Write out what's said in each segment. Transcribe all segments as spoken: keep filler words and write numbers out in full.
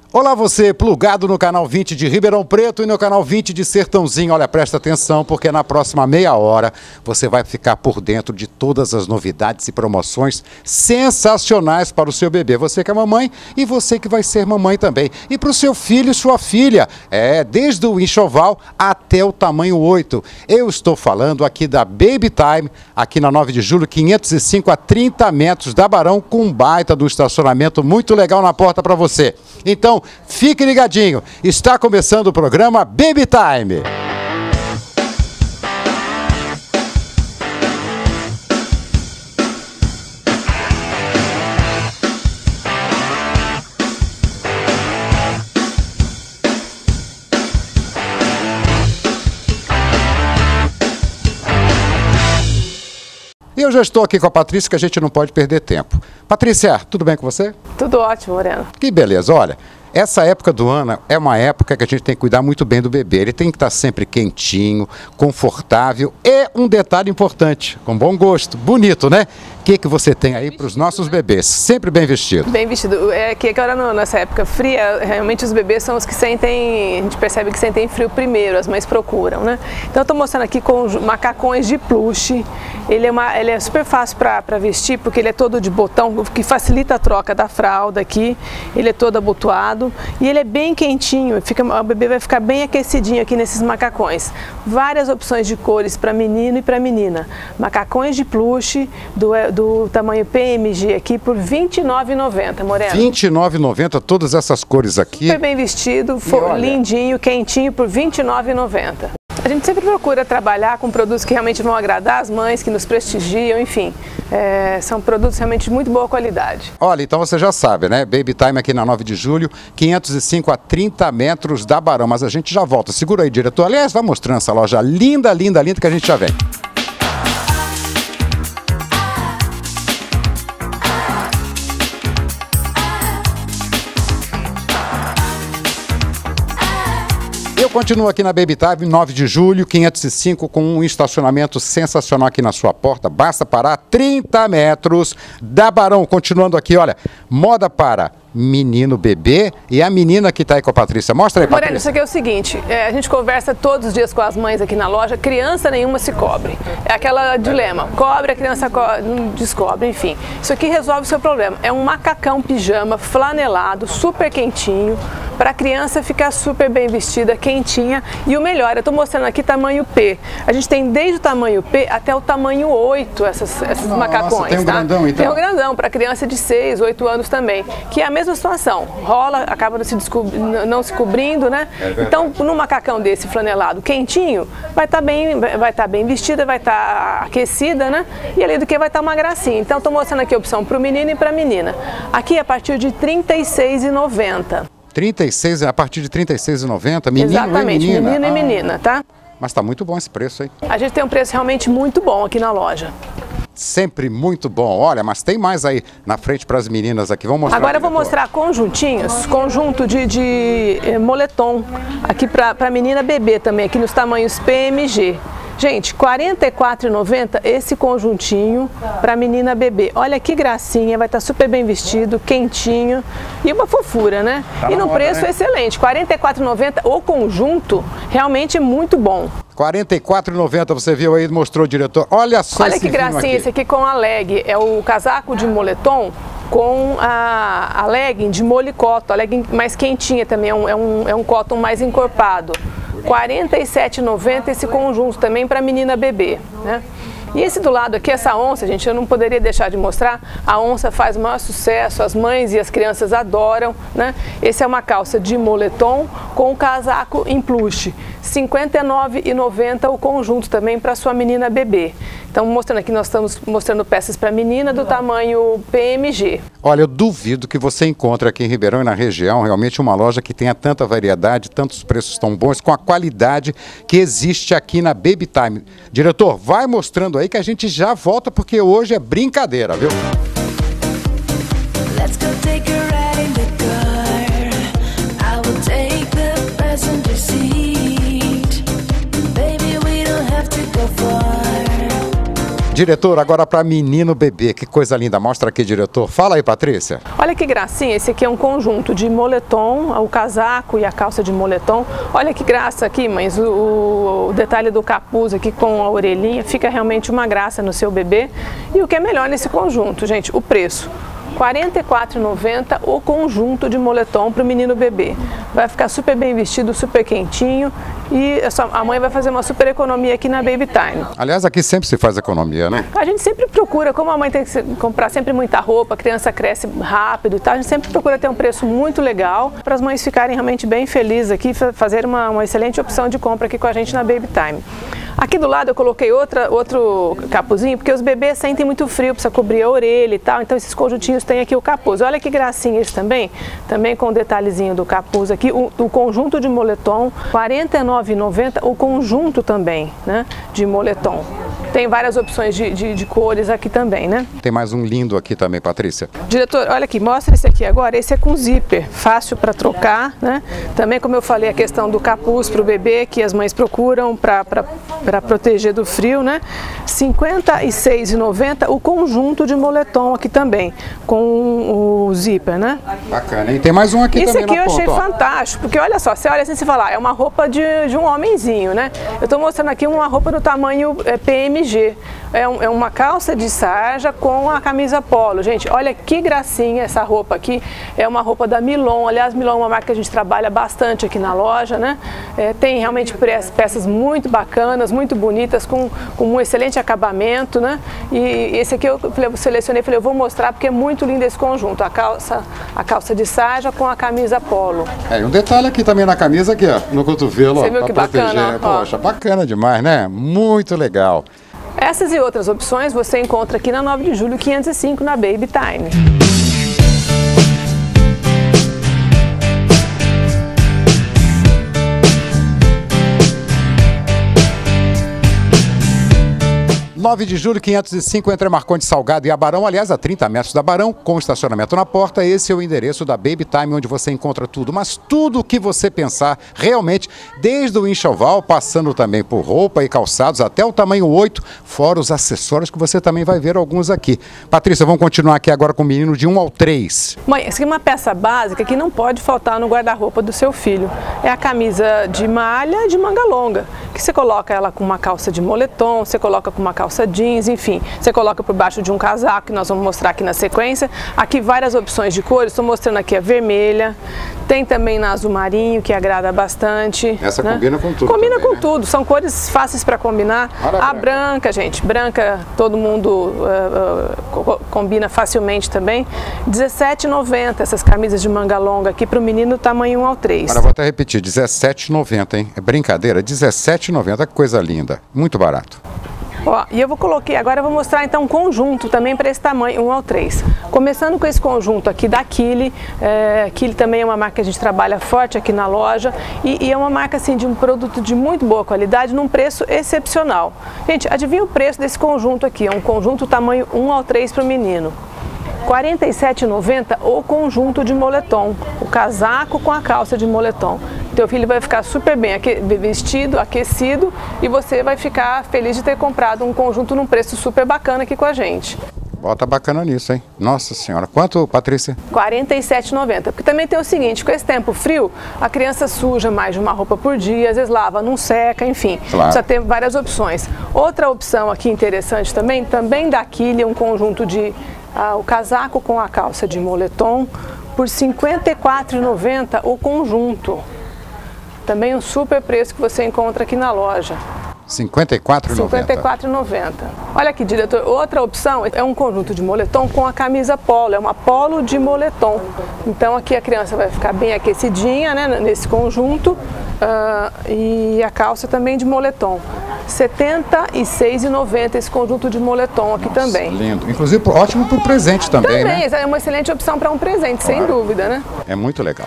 Olá você, plugado no canal vinte de Ribeirão Preto e no canal vinte de Sertãozinho. Olha, presta atenção porque na próxima meia hora você vai ficar por dentro de todas as novidades e promoções sensacionais para o seu bebê. Você que é mamãe e você que vai ser mamãe também. E para o seu filho e sua filha, é, desde o enxoval até o tamanho oito. Eu estou falando aqui da Baby Time, aqui na nove de julho, quinhentos e cinco a trinta metros da Barão, com um baita do estacionamento muito legal na porta para você. Então, fique ligadinho, está começando o programa Baby Time. E eu já estou aqui com a Patrícia, que a gente não pode perder tempo. Patrícia, tudo bem com você? Tudo ótimo, Moreno. Que beleza, olha, essa época do ano é uma época que a gente tem que cuidar muito bem do bebê. Ele tem que estar sempre quentinho, confortável e um detalhe importante, com bom gosto, bonito, né? O que, que você tem aí para os nossos bebês? Sempre bem vestido. Bem vestido. É que agora nessa época fria, realmente os bebês são os que sentem, a gente percebe que sentem frio primeiro, as mães procuram, né? Então eu estou mostrando aqui com macacões de plush. Ele é, uma, ele é super fácil para vestir, porque ele é todo de botão, que facilita a troca da fralda aqui. Ele é todo abotoado e ele é bem quentinho, fica, o bebê vai ficar bem aquecidinho aqui nesses macacões. Várias opções de cores para menino e para menina. Macacões de plush do, do tamanho P M G aqui por vinte e nove reais e noventa centavos, Moreno. vinte e nove reais e noventa centavos, todas essas cores aqui. Super bem vestido, for, lindinho, quentinho por vinte e nove reais e noventa centavos. A gente sempre procura trabalhar com produtos que realmente vão agradar as mães, que nos prestigiam, enfim. É, são produtos realmente de muito boa qualidade. Olha, então você já sabe, né? Baby Time aqui na nove de julho, quinhentos e cinco a trinta metros da Barão. Mas a gente já volta. Segura aí, diretor. Aliás, vai mostrando essa loja linda, linda, linda, que a gente já vem. Eu continuo aqui na Baby Time, nove de julho, quinhentos e cinco, com um estacionamento sensacional aqui na sua porta. Basta parar trinta metros da Barão. Continuando aqui, olha, moda para menino, bebê e a menina que está aí com a Patrícia. Mostra aí, Patrícia. Moreno, isso aqui é o seguinte, é, a gente conversa todos os dias com as mães aqui na loja, criança nenhuma se cobre. É aquela dilema, cobre, a criança co não descobre, enfim. Isso aqui resolve o seu problema. É um macacão pijama flanelado, super quentinho, para a criança ficar super bem vestida, quentinha. E o melhor, eu estou mostrando aqui tamanho P. A gente tem desde o tamanho P até o tamanho oito, essas, essas Nossa, macacões. Tem um tá? grandão, então. Tem um grandão, para criança de seis, oito anos também, que é a mesma situação, rola, acaba se não se cobrindo, né? É então, num macacão desse flanelado quentinho, vai estar tá bem, vai tá bem vestida, vai estar tá aquecida, né? E além do que vai estar tá uma gracinha. Então, estou mostrando aqui a opção para o menino e para a menina. Aqui a partir de trinta e seis reais e noventa centavos. trinta e seis, a partir de trinta e seis reais e noventa centavos, menino Exatamente, e menina. menino e ah. menina, tá? Mas tá muito bom esse preço, hein? A gente tem um preço realmente muito bom aqui na loja. Sempre muito bom. Olha, mas tem mais aí na frente para as meninas aqui. Vamos mostrar. Agora eu vou mostrar conjuntinhos, conjunto de, de eh, moletom, aqui para a menina bebê também, aqui nos tamanhos P M G. Gente, quarenta e quatro reais e noventa centavos esse conjuntinho para menina bebê. Olha que gracinha, vai estar super bem vestido, quentinho e uma fofura, né? Tá e no moda, preço né? Excelente, quarenta e quatro reais e noventa centavos o conjunto, realmente é muito bom. quarenta e quatro reais e noventa centavos, você viu aí, mostrou o diretor. Olha só Olha esse que gracinha, aqui. Esse aqui com a leg, é o casaco de moletom com a, a legging de molicotton, a legging mais quentinha também, é um, é um, é um cotton mais encorpado. quarenta e sete reais e noventa centavos esse conjunto também para menina bebê, né? E esse do lado aqui, essa onça, gente, eu não poderia deixar de mostrar. A onça faz o maior sucesso, as mães e as crianças adoram, né? Esse é uma calça de moletom com casaco em plush. cinquenta e nove reais e noventa centavos o conjunto também para sua menina bebê. Então, mostrando aqui, nós estamos mostrando peças para menina do tamanho P M G. Olha, eu duvido que você encontre aqui em Ribeirão e na região realmente uma loja que tenha tanta variedade, tantos preços tão bons, com a qualidade que existe aqui na Baby Time. Diretor, vai mostrando aí que a gente já volta, porque hoje é brincadeira, viu? Let's go take a ride in the car. I will take the passenger seat. Baby, we don't have to go far. Diretor, agora para menino bebê, que coisa linda. Mostra aqui, diretor. Fala aí, Patrícia. Olha que gracinha, esse aqui é um conjunto de moletom, o casaco e a calça de moletom. Olha que graça aqui, mães, o, o detalhe do capuz aqui com a orelhinha, fica realmente uma graça no seu bebê. E o que é melhor nesse conjunto, gente, o preço. quarenta e quatro reais e noventa centavos o conjunto de moletom para o menino bebê. Vai ficar super bem vestido, super quentinho e a, sua, a mãe vai fazer uma super economia aqui na Baby Time. Aliás, aqui sempre se faz economia, né? A gente sempre procura, como a mãe tem que comprar sempre muita roupa, a criança cresce rápido e tal, a gente sempre procura ter um preço muito legal para as mães ficarem realmente bem felizes aqui, fazer uma, uma excelente opção de compra aqui com a gente na Baby Time. Aqui do lado eu coloquei outra, outro capuzinho, porque os bebês sentem muito frio, precisa cobrir a orelha e tal, então esses conjuntinhos tem aqui o capuz. Olha que gracinha esse também, também com o detalhezinho do capuz aqui, o, o conjunto de moletom, quarenta e nove reais e noventa centavos o conjunto também, né, de moletom. Tem várias opções de, de, de cores aqui também, né? Tem mais um lindo aqui também, Patrícia. Diretor, olha aqui, mostra esse aqui agora. Esse é com zíper, fácil para trocar, né? Também, como eu falei, a questão do capuz para o bebê, que as mães procuram para proteger do frio, né? cinquenta e seis reais e noventa centavos o conjunto de moletom aqui também, com o zíper, né? Bacana, e tem mais um aqui Esse também aqui na eu ponta, achei ó. fantástico, porque olha só, você olha assim e fala, ah, é uma roupa de, de um homenzinho, né? Eu estou mostrando aqui uma roupa do tamanho é, P M G. É, um, é uma calça de sarja com a camisa polo. Gente, olha que gracinha essa roupa aqui. É uma roupa da Milon. Aliás, Milon é uma marca que a gente trabalha bastante aqui na loja, né? É, tem realmente peças muito bacanas, muito bonitas, com, com um excelente acabamento, né? E esse aqui eu selecionei, falei, eu vou mostrar porque é muito lindo esse conjunto. A calça, a calça de sarja com a camisa polo. É, e um detalhe aqui também na camisa, aqui, ó, no cotovelo, Você ó, viu que bacana? Poxa, ó. Bacana demais, né? Muito legal. Essas e outras opções você encontra aqui na nove de julho quinhentos e cinco na Baby Time. nove de julho, quinhentos e cinco, entre Marcondes Salgado e a Barão, aliás, a trinta metros da Barão, com estacionamento na porta. Esse é o endereço da Baby Time, onde você encontra tudo, mas tudo o que você pensar, realmente, desde o enxoval, passando também por roupa e calçados, até o tamanho oito, fora os acessórios que você também vai ver alguns aqui. Patrícia, vamos continuar aqui agora com o menino de um ao três. Mãe, essa aqui é uma peça básica que não pode faltar no guarda-roupa do seu filho. É a camisa de malha de manga longa, que você coloca ela com uma calça de moletom, você coloca com uma calça jeans, enfim, você coloca por baixo de um casaco, que nós vamos mostrar aqui na sequência. Aqui várias opções de cores, estou mostrando aqui a vermelha, tem também na azul marinho, que agrada bastante. Essa, né? Combina com tudo. Combina também, com né? tudo, são cores fáceis para combinar. Olha a a branca. branca, gente, branca todo mundo uh, uh, combina facilmente também. dezessete reais e noventa centavos essas camisas de manga longa aqui para o menino tamanho um ao três. Agora vou até repetir, dezessete reais e noventa centavos, hein? É brincadeira, dezessete reais e noventa centavos, que coisa linda, muito barato. Ó, e eu vou coloquei, agora eu vou mostrar então um conjunto também para esse tamanho, um ao três. Começando com esse conjunto aqui da Kili, é, Kili também é uma marca que a gente trabalha forte aqui na loja e, e é uma marca assim de um produto de muito boa qualidade num preço excepcional. Gente, adivinha o preço desse conjunto aqui, é um conjunto tamanho um ao três para o menino. quarenta e sete reais e noventa centavos o conjunto de moletom, o casaco com a calça de moletom. Teu filho vai ficar super bem aque vestido, aquecido e você vai ficar feliz de ter comprado um conjunto num preço super bacana aqui com a gente. Bota bacana nisso, hein? Nossa senhora. Quanto, Patrícia? quarenta e sete reais e noventa centavos. Porque também tem o seguinte, com esse tempo frio, a criança suja mais de uma roupa por dia, às vezes lava, não seca, enfim. Claro. Precisa ter várias opções. Outra opção aqui interessante também, também da Kili, um conjunto de ah, o casaco com a calça de moletom por cinquenta e quatro reais e noventa centavos o conjunto. Também um super preço que você encontra aqui na loja. cinquenta e quatro reais e noventa centavos. cinquenta e quatro reais e noventa centavos. Olha aqui, diretor, outra opção é um conjunto de moletom com a camisa polo, é uma polo de moletom. Então aqui a criança vai ficar bem aquecidinha, né, nesse conjunto, uh, e a calça também de moletom. setenta e seis reais e noventa centavos esse conjunto de moletom aqui. Nossa, também. Lindo. Inclusive ótimo para o presente também, também, né? É uma excelente opção para um presente, claro. Sem dúvida, né? É muito legal.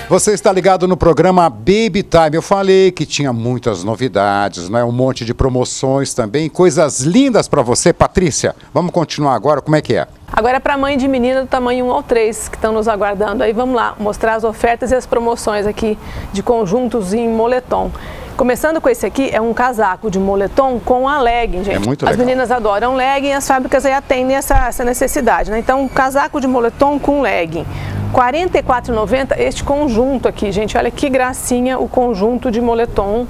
Você está ligado no programa Baby Time. Eu falei que tinha muitas novidades, né? Um monte de promoções também, coisas lindas para você. Patrícia, vamos continuar agora, como é que é? Agora é para mãe de menina do tamanho um ao três que estão nos aguardando. Aí vamos lá, mostrar as ofertas e as promoções aqui de conjuntos em moletom. Começando com esse aqui, é um casaco de moletom com a legging, gente. É muito legal. As meninas adoram legging e as fábricas aí atendem essa, essa necessidade, né? Então, um casaco de moletom com legging. quarenta e quatro reais e noventa centavos este conjunto aqui, gente. Olha que gracinha o conjunto de moletom,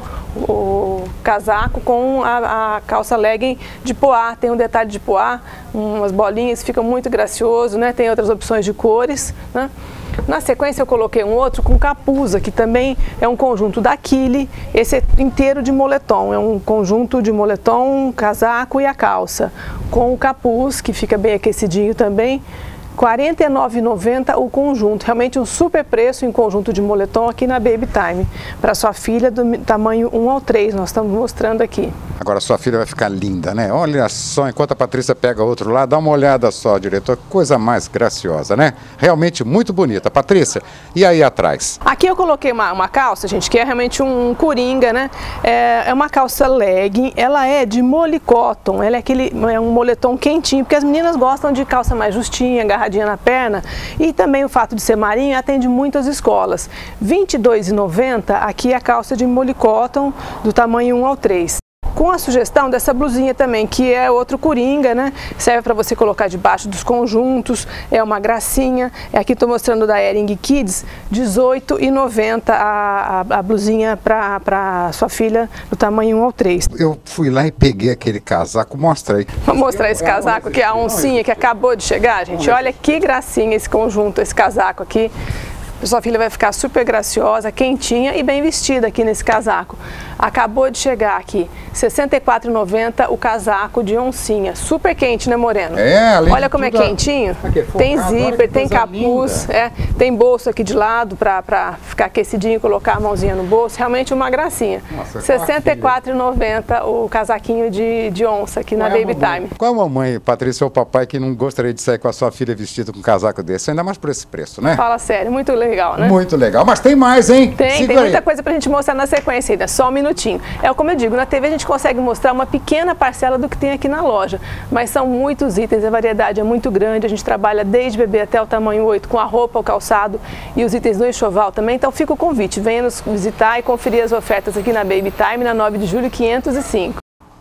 o casaco com a, a calça legging de poá. Tem um detalhe de poá, umas bolinhas, fica muito gracioso, né? Tem outras opções de cores, né? Na sequência eu coloquei um outro com capuz, que também é um conjunto da Kili, esse é inteiro de moletom, é um conjunto de moletom, casaco e a calça, com o capuz, que fica bem aquecidinho também, quarenta e nove reais e noventa centavos o conjunto, realmente um super preço em conjunto de moletom aqui na Baby Time, para sua filha do tamanho um ao três, nós estamos mostrando aqui. Agora sua filha vai ficar linda, né? Olha só, enquanto a Patrícia pega outro lá, dá uma olhada só, diretor, coisa mais graciosa, né? Realmente muito bonita. Patrícia, e aí atrás? Aqui eu coloquei uma, uma calça, gente, que é realmente um coringa, né? É, é uma calça legging, ela é de molicotton, ela é aquele, é um moletom quentinho, porque as meninas gostam de calça mais justinha, agarradinha na perna, e também o fato de ser marinho atende muitas escolas. vinte e dois reais e noventa centavos, aqui é a calça de molicotton do tamanho um ao três. Com a sugestão dessa blusinha também, que é outro coringa, né? Serve para você colocar debaixo dos conjuntos, é uma gracinha. Aqui estou mostrando da Hering Kids, dezoito reais e noventa centavos a, a, a blusinha para sua filha do tamanho um ao três. Eu fui lá e peguei aquele casaco, mostra aí. Vou mostrar esse casaco aqui, a oncinha que acabou de chegar, gente. Olha que gracinha esse conjunto, esse casaco aqui. Sua filha vai ficar super graciosa, quentinha e bem vestida aqui nesse casaco. Acabou de chegar aqui, sessenta e quatro reais e noventa centavos o casaco de oncinha. Super quente, né, Moreno? É, além Olha como é tudo, quentinho. Aqui é focado, tem zíper, tem capuz, é, tem bolso aqui de lado para ficar aquecidinho e colocar a mãozinha no bolso. Realmente uma gracinha. Nossa, sessenta e quatro reais e noventa centavos o casaquinho de, de onça aqui na Baby Time. Qual a mamãe, Patrícia, ou papai que não gostaria de sair com a sua filha vestida com um casaco desse? Ainda mais por esse preço, né? Fala sério, muito legal, né? Muito legal, mas tem mais, hein? Tem, Siga tem aí. muita coisa pra gente mostrar na sequência ainda, só um minutinho. É como eu digo, na T V a gente consegue mostrar uma pequena parcela do que tem aqui na loja, mas são muitos itens, a variedade é muito grande, a gente trabalha desde bebê até o tamanho oito, com a roupa, o calçado e os itens do enxoval também, então fica o convite, venha nos visitar e conferir as ofertas aqui na Baby Time, na nove de julho quinhentos e cinco.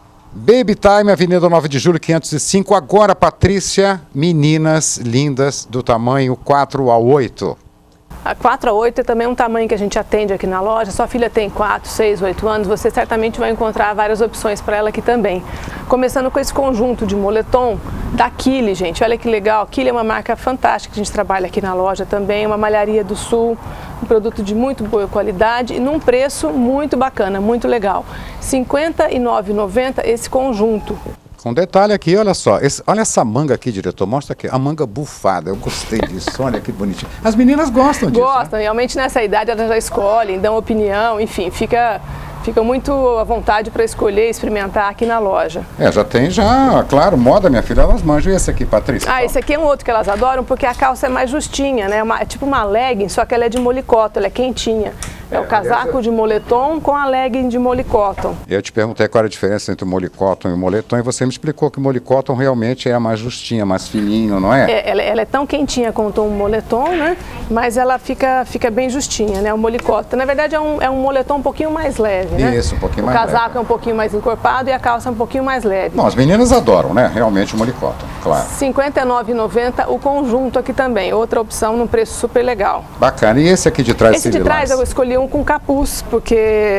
Baby Time, Avenida nove de julho quinhentos e cinco. Agora, Patrícia, meninas lindas do tamanho quatro a oito. A quatro a oito é também um tamanho que a gente atende aqui na loja. Sua filha tem quatro, seis, oito anos, você certamente vai encontrar várias opções para ela aqui também. Começando com esse conjunto de moletom da Kili, gente. Olha que legal. A Kili é uma marca fantástica que a gente trabalha aqui na loja também, uma malharia do sul, um produto de muito boa qualidade e num preço muito bacana, muito legal. cinquenta e nove reais e noventa centavos esse conjunto. Com detalhe aqui, olha só, esse, olha essa manga aqui, diretor, mostra aqui, a manga bufada, eu gostei disso, olha que bonitinho. As meninas gostam disso. Gostam, né? Realmente nessa idade elas já escolhem, dão opinião, enfim, fica... Fica muito à vontade para escolher e experimentar aqui na loja. É, já tem já, claro, moda, minha filha, elas manjam. E esse aqui, Patrícia? Ah, esse aqui é um outro que elas adoram porque a calça é mais justinha, né? Uma, é tipo uma legging, só que ela é de molicotton, ela é quentinha. É, é o casaco de moletom com a legging de molicotton. Eu te perguntei qual era a diferença entre o molicotton e o moletom e você me explicou que o molicotton realmente é a mais justinha, mais fininho, não é? É ela, ela é tão quentinha quanto um moletom, né? Mas ela fica, fica bem justinha, né? O molicotton. Na verdade é um, é um moletom um pouquinho mais leve, né? Isso, um pouquinho o mais leve. O casaco leve. é um pouquinho mais encorpado e a calça é um pouquinho mais leve. Bom, as meninas adoram, né? Realmente o molicotton, claro. cinquenta e nove reais e noventa centavos o conjunto aqui também. Outra opção num preço super legal. Bacana. E esse aqui de trás? Esse de trás eu escolhi um com capuz, porque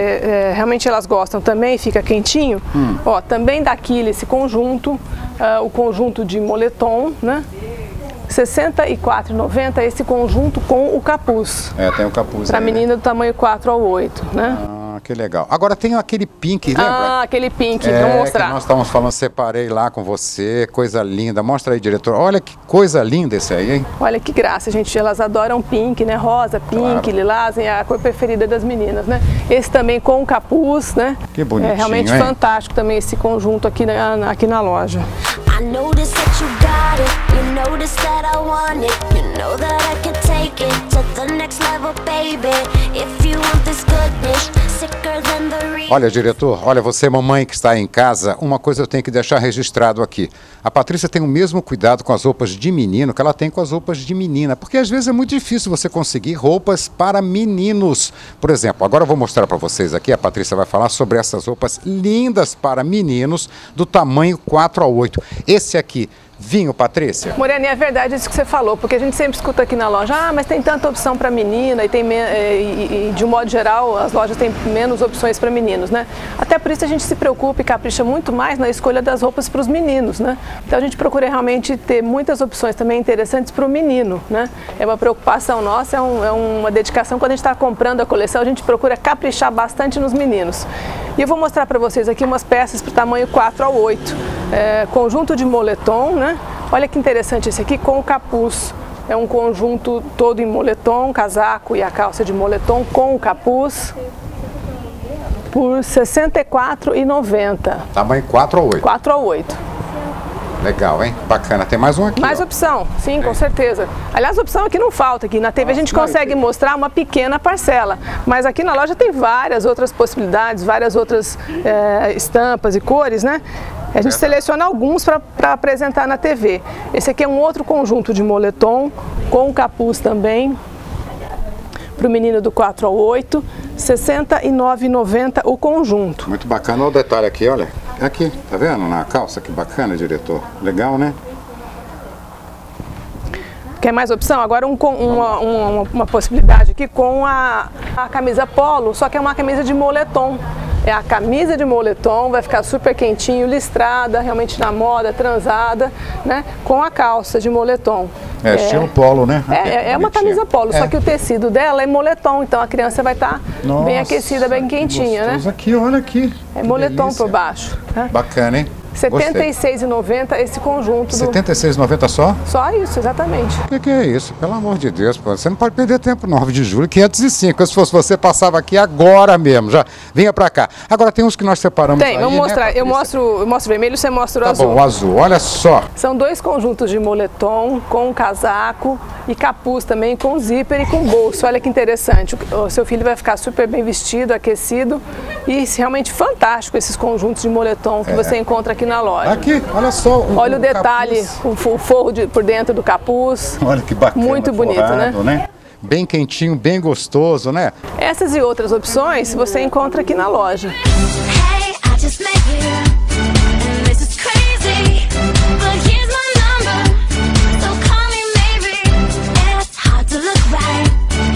é, realmente elas gostam também, fica quentinho. Hum. Ó, também da Kili esse conjunto, uh, o conjunto de moletom, né? sessenta e quatro reais e noventa centavos esse conjunto com o capuz. É, tem o capuz. Para aí, menina né? do tamanho quatro ao oito, né? Ah, que legal. Agora tem aquele pink, lembra? Ah, aquele pink, é, vou mostrar. Que nós estávamos falando, separei lá com você, coisa linda. Mostra aí, diretor. Olha que coisa linda esse aí, hein? Olha que graça, gente. Elas adoram pink, né? Rosa, pink, claro. Lilás, é a cor preferida das meninas, né? Esse também com capuz, né? Que bonitinho, é realmente hein? fantástico também esse conjunto aqui na, aqui na loja. I noticed that you got got it. You notice that I want it. You know that I can take it to the next level, baby. If you want this goodness, sicker than the real. Olha, diretor, olha, você, mamãe que está em casa, uma coisa eu tenho que deixar registrado aqui. A Patrícia tem o mesmo cuidado com as roupas de menino que ela tem com as roupas de menina, porque às vezes é muito difícil você conseguir roupas para meninos. Por exemplo, agora eu vou mostrar para vocês aqui, a Patrícia vai falar sobre essas roupas lindas para meninos do tamanho quatro a oito. Esse aqui, vinho, Patrícia? Morena, é verdade isso que você falou, porque a gente sempre escuta aqui na loja, ah, mas tem tanta opção para menina e, tem me... e, e de um modo geral as lojas têm menos opções para meninos, né? Até por isso a gente se preocupa e capricha muito mais na escolha das roupas para os meninos, né? Então a gente procura realmente ter muitas opções também interessantes para o menino, né? É uma preocupação nossa, é, um, é uma dedicação. Quando a gente está comprando a coleção, a gente procura caprichar bastante nos meninos. E eu vou mostrar para vocês aqui umas peças para o tamanho quatro a oito. É, conjunto de moletom, né? Olha que interessante esse aqui com o capuz. É um conjunto todo em moletom, casaco e a calça de moletom com o capuz. Por sessenta e quatro reais e noventa centavos. Tamanho quatro a oito. quatro a oito. Legal, hein? Bacana. Tem mais um aqui. Mais ó. opção, sim, com certeza. Aliás, opção aqui não falta. Aqui na T V a gente consegue mostrar uma pequena parcela, mas aqui na loja tem várias outras possibilidades, várias outras é, estampas e cores, né? A gente seleciona alguns para apresentar na T V. Esse aqui é um outro conjunto de moletom, com capuz também, para o menino do quatro a oito, sessenta e nove reais e noventa centavos o conjunto. Muito bacana. Olha o detalhe aqui, olha. Aqui, tá vendo? Na calça, que bacana, diretor. Legal, né? Quer mais opção? Agora um, uma, uma, uma possibilidade aqui com a, a camisa polo, só que é uma camisa de moletom. É a camisa de moletom, vai ficar super quentinho, listrada, realmente na moda, transada, né? Com a calça de moletom. É, é estilo polo, né? É, é uma camisa polo, é. Só que o tecido dela é moletom, então a criança vai estar tá bem aquecida, bem quentinha, né? Aqui, olha aqui. É moletom por baixo. Né? Bacana, hein? setenta e seis reais e noventa centavos esse conjunto. setenta e seis reais e noventa centavos só? Só isso, exatamente. O que, que é isso? Pelo amor de Deus, pô. Você não pode perder tempo. nove de julho, quinhentos e cinco. Se fosse você, passava aqui agora mesmo. Já vinha pra cá. Agora tem uns que nós separamos. Tem, aí, vamos mostrar. Né, eu mostro, eu mostro o vermelho, você mostra o tá azul. Bom, o azul, olha só. São dois conjuntos de moletom com casaco e capuz também, com zíper e com bolso. Olha que interessante. O seu filho vai ficar super bem vestido, aquecido e realmente fantástico esses conjuntos de moletom que é. você encontra aqui na loja. Aqui, olha só. O, olha o, o detalhe, o, o forro de, por dentro do capuz. Olha que bacana. Muito bonito, forrado, né? né? Bem quentinho, bem gostoso, né? Essas e outras opções você encontra aqui na loja. Hey, I just met you, and this is crazy, but here's my number, so call me maybe. It's hard to look right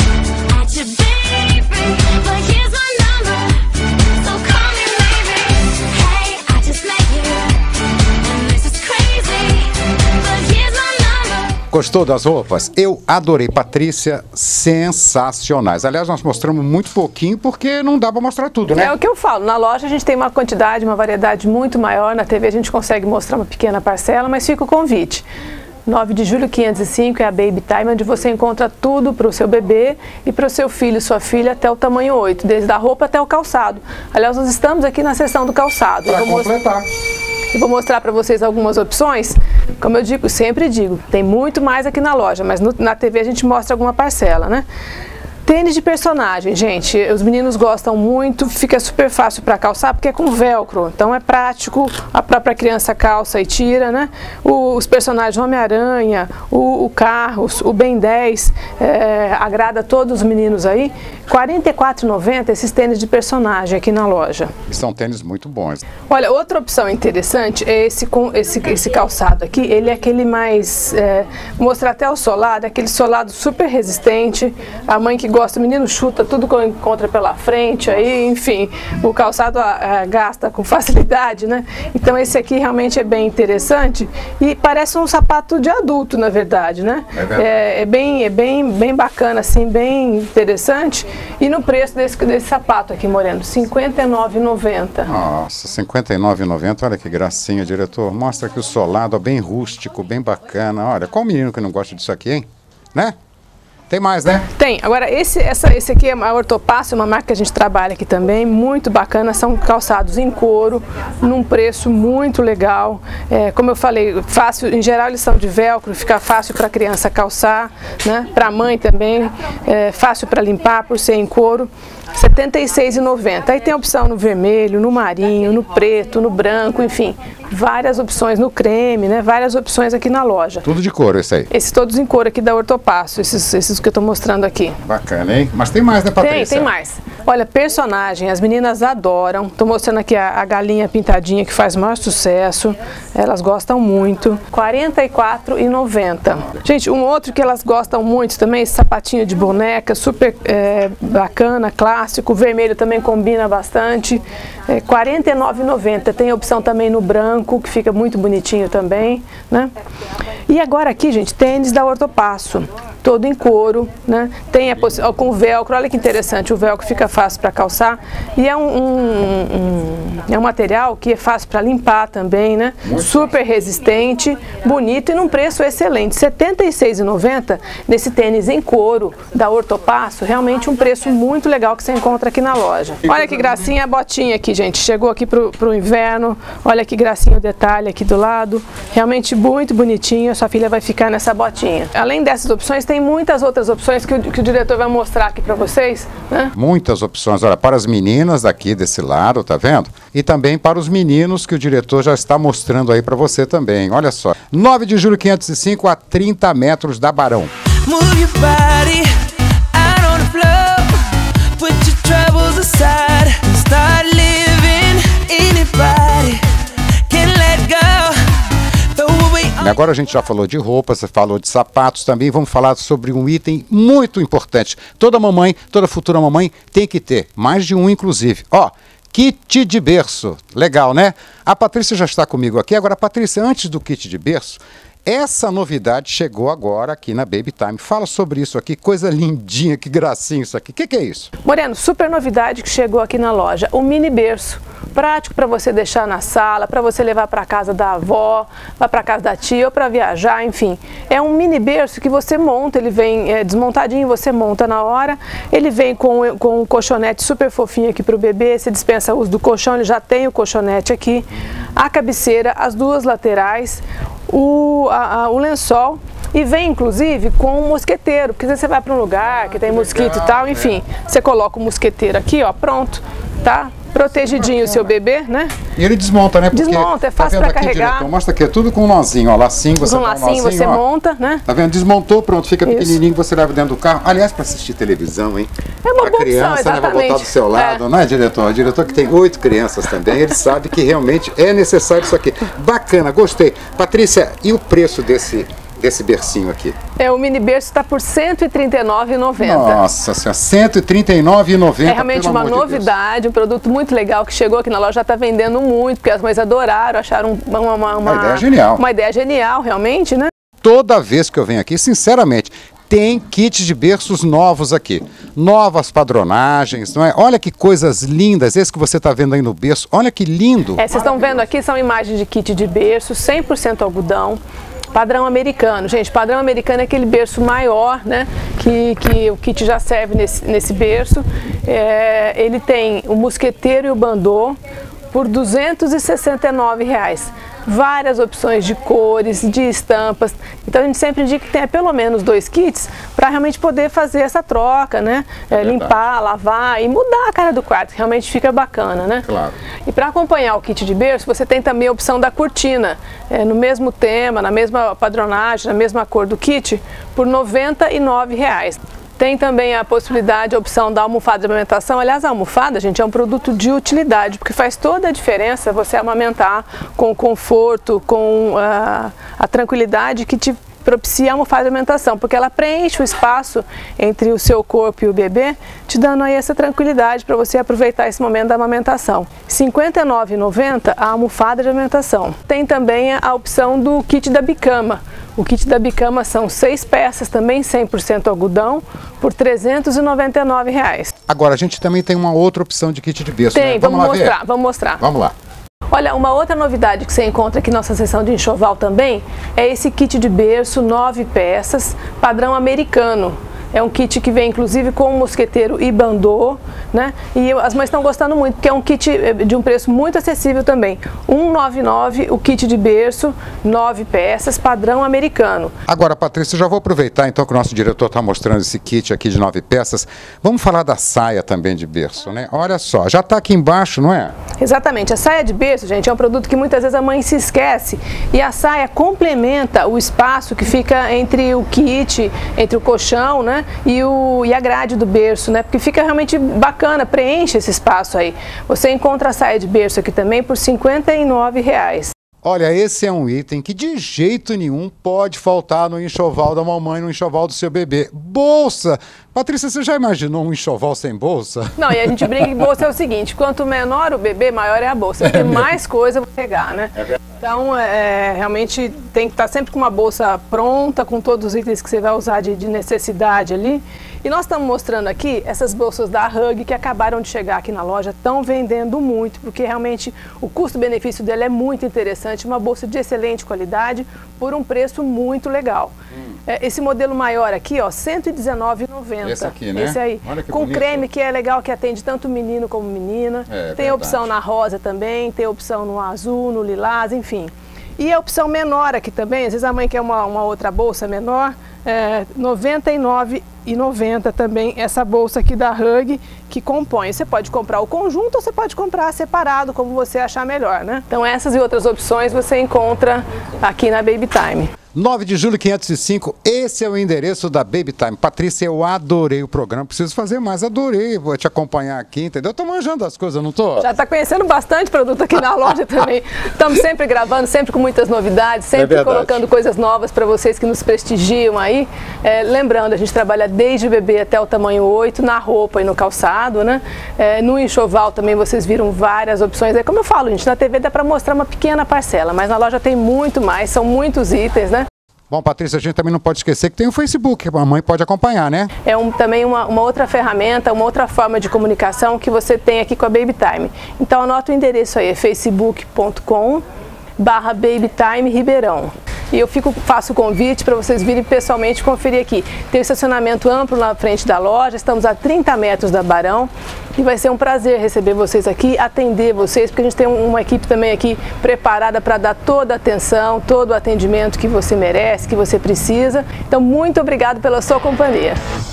at you, baby, but here's my number, so call me maybe. Hey, I just met you, and this is crazy, but here's my number. Gostou das roupas? Eu adorei, Patrícia, sensacionais. Aliás, nós mostramos muito pouquinho porque não dá para mostrar tudo, né? É o que eu falo, na loja a gente tem uma quantidade, uma variedade muito maior, na T V a gente consegue mostrar uma pequena parcela, mas fica o convite. nove de julho, quinhentos e cinco é a Baby Time, onde você encontra tudo para o seu bebê e para o seu filho, sua filha, até o tamanho oito, desde a roupa até o calçado. Aliás, nós estamos aqui na seção do calçado. Para completar. Eu vou mostrar para vocês algumas opções. Como eu digo, sempre digo, tem muito mais aqui na loja, mas no, na T V a gente mostra alguma parcela, né? Tênis de personagem, gente, os meninos gostam muito, fica super fácil para calçar porque é com velcro, então é prático, a própria criança calça e tira, né? O, os personagens Homem-Aranha, o, o Carros, o Ben dez, é, agrada todos os meninos aí. quarenta e quatro reais e noventa centavos esses tênis de personagem aqui na loja. E são tênis muito bons. Olha, outra opção interessante é esse, esse, esse calçado aqui, ele é aquele mais, é, vou mostrar até o solado, aquele solado super resistente, a mãe que gosta, o menino chuta tudo que encontra pela frente, aí, enfim, o calçado a, a, gasta com facilidade, né? Então esse aqui realmente é bem interessante e parece um sapato de adulto, na verdade, né? É, é, é, bem, é bem, bem bacana, assim, bem interessante. E no preço desse, desse sapato aqui, Moreno, cinquenta e nove reais e noventa centavos. Nossa, cinquenta e nove reais e noventa centavos, olha que gracinha, diretor. Mostra aqui o solado, ó, bem rústico, bem bacana. Olha, qual menino que não gosta disso aqui, hein? Né? Tem mais, né? Tem. Agora, esse, essa, esse aqui é a Ortopasso, uma marca que a gente trabalha aqui também, muito bacana. São calçados em couro, num preço muito legal. É, como eu falei, fácil, em geral eles são de velcro, fica fácil para a criança calçar, né? Para a mãe também, é, fácil para limpar por ser em couro. setenta e seis reais e noventa centavos. Aí tem opção no vermelho, no marinho, no preto, no branco, enfim, várias opções no creme, né? Várias opções aqui na loja. Tudo de couro esse aí. Esses todos em couro aqui da Ortopasso, esses, esses que eu estou mostrando aqui. Bacana, hein? Mas tem mais, né, Patrícia? Tem, tem mais. Olha, personagem, as meninas adoram. Estou mostrando aqui a, a galinha pintadinha que faz maior sucesso. Elas gostam muito. quarenta e quatro reais e noventa centavos. Gente, um outro que elas gostam muito também, esse sapatinho de boneca, super é, bacana, clássico. O vermelho também combina bastante. É, quarenta e nove reais e noventa centavos. Tem opção também no branco, que fica muito bonitinho também, né? E agora aqui, gente, tênis da Ortopasso. Todo em couro, né? Tem a poss... com velcro, olha que interessante, o velcro fica fácil para calçar e é um, um, um, é um material que é fácil para limpar também, né? Super resistente, bonito e num preço excelente, setenta e seis reais e noventa centavos nesse tênis em couro da Ortopasso, realmente um preço muito legal que você encontra aqui na loja. Olha que gracinha a botinha aqui, gente, chegou aqui pro, pro inverno, olha que gracinha o detalhe aqui do lado, realmente muito bonitinho, a sua filha vai ficar nessa botinha. Além dessas opções, tem muitas outras opções que o, que o diretor vai mostrar aqui para vocês, né? Muitas opções, olha, para as meninas daqui desse lado, tá vendo? E também para os meninos que o diretor já está mostrando aí para você também, olha só. nove de julho quinhentos e cinco a trinta metros da Barão. Move your body out on the floor. Put your troubles aside and start living. Anybody can let go. Throw away all Agora a gente já falou de roupas, você falou de sapatos também, vamos falar sobre um item muito importante. Toda mamãe, toda futura mamãe tem que ter, mais de um inclusive. Ó, kit de berço, legal, né? A Patrícia já está comigo aqui. Agora, Patrícia, antes do kit de berço, essa novidade chegou agora aqui na Baby Time. Fala sobre isso aqui, coisa lindinha, que gracinha isso aqui. O que, que é isso? Moreno, super novidade que chegou aqui na loja, o mini berço. Prático para você deixar na sala, para você levar para casa da avó, vai para casa da tia ou para viajar, enfim. É um mini berço que você monta, ele vem é, desmontadinho, você monta na hora. Ele vem com, com um colchonete super fofinho aqui para o bebê, você dispensa o uso do colchão, ele já tem o colchonete aqui. A cabeceira, as duas laterais, o, a, a, o lençol. E vem, inclusive, com um mosqueteiro, porque você vai para um lugar que tem mosquito e tal, enfim. Você coloca o mosqueteiro aqui, ó, pronto, tá? Protegidinho o seu bebê, né? E ele desmonta, né? Porque, desmonta, é fácil tá para carregar. Diretor? Mostra aqui, é tudo com um nozinho, ó, lacinho, você Com um dá um lacinho nozinho, você ó. monta, né? Tá vendo? Desmontou, pronto, fica Isso. pequenininho, você leva dentro do carro. Aliás, para assistir televisão, hein? É uma pra boa criança, opção, né? Vai botar do exatamente. seu lado, É. não é, diretor? O diretor que tem oito crianças também, ele sabe que realmente é necessário isso aqui. Bacana, gostei. Patrícia, e o preço desse, desse bercinho aqui? É, o mini berço está por cento e trinta e nove reais e noventa centavos. Nossa senhora, cento e trinta e nove reais e noventa centavos. É realmente pelo uma amor de Deus. novidade, um produto muito legal que chegou aqui na loja, já está vendendo muito, porque as mães adoraram, acharam uma, uma, uma, Uma ideia genial. Uma ideia genial, realmente, né? Toda vez que eu venho aqui, sinceramente, tem kits de berços novos aqui. Novas padronagens, não é? Olha que coisas lindas, esse que você está vendo aí no berço, olha que lindo. É, vocês estão vendo aqui, são imagens de kit de berço, cem por cento algodão. Padrão americano. Gente, padrão americano é aquele berço maior, né? Que, que o kit já serve nesse, nesse berço. É, ele tem o mosqueteiro e o bandô por duzentos e sessenta e nove reais. Várias opções de cores, de estampas. Então a gente sempre indica que tenha pelo menos dois kits para realmente poder fazer essa troca, né? É, limpar, lavar e mudar a cara do quarto, que realmente fica bacana, né? Claro. E para acompanhar o kit de berço, você tem também a opção da cortina, é, no mesmo tema, na mesma padronagem, na mesma cor do kit, por noventa e nove reais. Tem também a possibilidade, a opção da almofada de amamentação. Aliás, a almofada, gente, é um produto de utilidade, porque faz toda a diferença você amamentar com conforto, com a, a tranquilidade que te propicia a almofada de amamentação, porque ela preenche o espaço entre o seu corpo e o bebê, te dando aí essa tranquilidade para você aproveitar esse momento da amamentação. cinquenta e nove reais e noventa centavos a almofada de amamentação. Tem também a opção do kit da bicama. O kit da bicama são seis peças, também cem por cento algodão, por trezentos e noventa e nove reais. Agora, a gente também tem uma outra opção de kit de berço, Tem, né? vamos, lá mostrar, ver? vamos mostrar. Vamos lá. Olha, uma outra novidade que você encontra aqui na nossa seção de enxoval também é esse kit de berço, nove peças, padrão americano. É um kit que vem inclusive com mosqueteiro e bandô, né? E eu, as mães estão gostando muito, porque é um kit de um preço muito acessível também. cento e noventa e nove reais o kit de berço, nove peças, padrão americano. Agora, Patrícia, eu já vou aproveitar então que o nosso diretor está mostrando esse kit aqui de nove peças. Vamos falar da saia também de berço, né? Olha só, já está aqui embaixo, não é? Exatamente. A saia de berço, gente, é um produto que muitas vezes a mãe se esquece. E a saia complementa o espaço que fica entre o kit, entre o colchão, né? E, o, e a grade do berço, né? Porque fica realmente bacana, preenche esse espaço aí. Você encontra a saia de berço aqui também por cinquenta e nove reais. Olha, esse é um item que de jeito nenhum pode faltar no enxoval da mamãe, no enxoval do seu bebê. Bolsa! Patrícia, você já imaginou um enxoval sem bolsa? Não, e a gente brinca que bolsa é o seguinte, quanto menor o bebê, maior é a bolsa. Tem mais coisa para pegar, né? Então, é, realmente tem que estar sempre com uma bolsa pronta, com todos os itens que você vai usar de, de necessidade ali. E nós estamos mostrando aqui essas bolsas da Hug que acabaram de chegar aqui na loja, estão vendendo muito, porque realmente o custo-benefício dela é muito interessante, uma bolsa de excelente qualidade por um preço muito legal. Hum. É, esse modelo maior aqui, ó, cento e dezenove reais e noventa centavos. Esse aqui, né? Esse aí, olha que com bonito. creme que é legal, que atende tanto menino como menina. É, tem verdade. opção na rosa também, tem opção no azul, no lilás, enfim. E a opção menor aqui também, às vezes a mãe quer uma, uma outra bolsa menor, é, noventa e nove reais e noventa centavos também essa bolsa aqui da Hug que compõe. Você pode comprar o conjunto ou você pode comprar separado, como você achar melhor, né? Então essas e outras opções você encontra aqui na Baby Time. nove de julho, quinhentos e cinco, esse é o endereço da Baby Time. Patrícia, eu adorei o programa, preciso fazer mais, adorei, vou te acompanhar aqui, entendeu? Eu tô manjando as coisas, não tô? Já tá conhecendo bastante produto aqui na loja também. Estamos sempre gravando, sempre com muitas novidades, sempre É colocando coisas novas para vocês que nos prestigiam aí. É, lembrando, a gente trabalha desde o bebê até o tamanho oito, na roupa e no calçado, né? É, no enxoval também vocês viram várias opções. É como eu falo, gente, na T V dá para mostrar uma pequena parcela, mas na loja tem muito mais, são muitos itens, né? Bom, Patrícia, a gente também não pode esquecer que tem o Facebook, a mãe pode acompanhar, né? É um, também uma, uma outra ferramenta, uma outra forma de comunicação que você tem aqui com a Baby Time. Então anota o endereço aí, é facebook ponto com barra babytime Ribeirão. E eu fico, faço o convite para vocês virem pessoalmente conferir aqui. Tem um estacionamento amplo na frente da loja, estamos a trinta metros da Barão e vai ser um prazer receber vocês aqui, atender vocês, porque a gente tem uma equipe também aqui preparada para dar toda a atenção, todo o atendimento que você merece, que você precisa. Então, muito obrigado pela sua companhia.